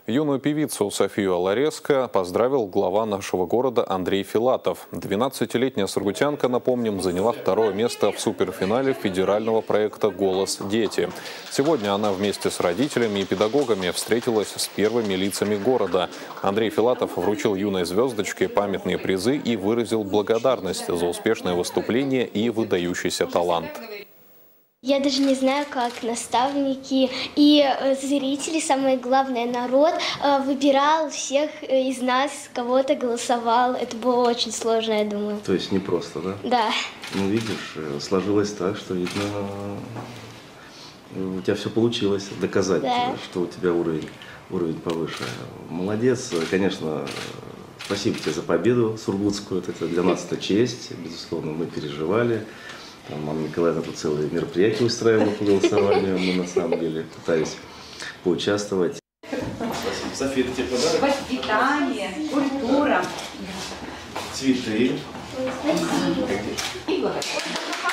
Юную певицу Софию Алареско поздравил глава нашего города Андрей Филатов. 12-летняя сургутянка, напомним, заняла второе место в суперфинале федерального проекта «Голос дети». Сегодня она вместе с родителями и педагогами встретилась с первыми лицами города. Андрей Филатов вручил юной звездочке памятные призы и выразил благодарность за успешное выступление и выдающийся талант. Я даже не знаю, как наставники и зрители, самое главное, народ выбирал всех из нас, кого-то голосовал. Это было очень сложно, я думаю. То есть непросто, да? Да. Ну, видишь, сложилось так, что, видно, у тебя все получилось доказать, да, что у тебя уровень повыше. Молодец, конечно, спасибо тебе за победу сургутскую. Это для нас это честь, безусловно, мы переживали. Там Анна Николаевна тут целые мероприятия устраивала по голосованию, мы на самом деле пытались поучаствовать. Спасибо. София, это тебе подарок? Воспитание, культура. Цветы. Спасибо. И благодарность.